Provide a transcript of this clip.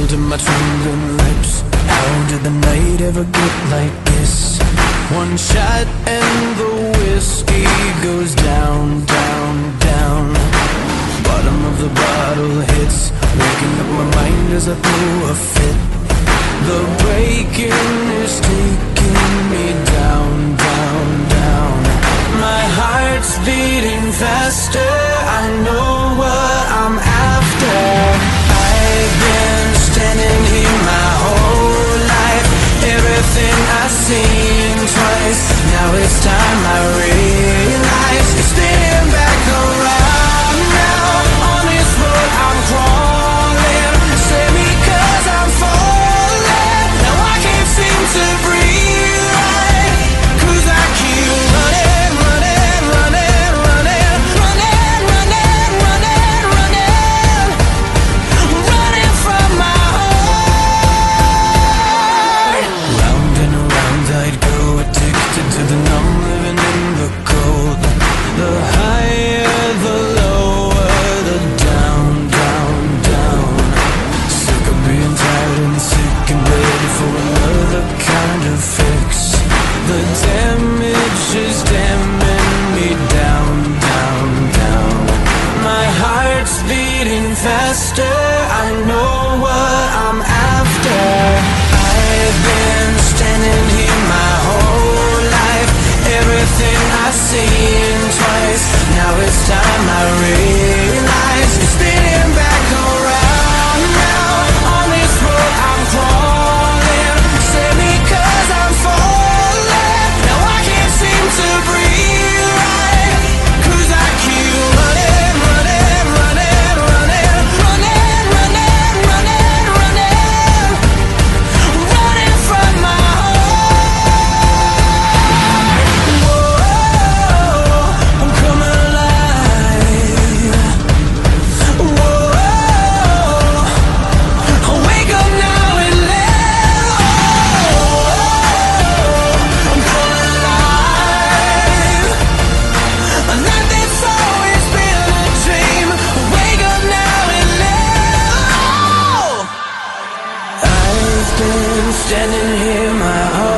to my trembling lips. How did the night ever get like this? One shot and the whiskey goes down, down, down. Bottom of the bottle hits, waking up my mind as I throw a fit. The breaking is taking me down, down, down. My heart's beating faster, I know what I'm after. I've been standing here my whole life, everything I've seen twice. Now it's time I realize it's spinning back around now. On this road I'm crawling, save me 'cause I'm falling. Now I can't seem to breathe right, 'cause I keep running, running, running, running, running, running, running, running, running from my heart. Round and around I'd go, addicted to the numb, living in the cold. The higher, the lower, the down, down, down. Sick of being tired and sick and ready for another kind of fix. The damage is damning me down, down, down. My heart's beating faster, I know what I'm after. I've been standing here my whole life, everything I've seen twice. Now it's time I realize it's spinning back around now. On this road I'm crawling, save me 'cause I'm falling. Now I can't seem to breathe right, 'cause I keep running, running, running, running, running, running, running, running, running from my heart. Whoa, I'm coming alive. Whoa, I'll wake up now and live. I'm coming alive. A night that's always been a dream. Wake up now and live. I've been standing here my whole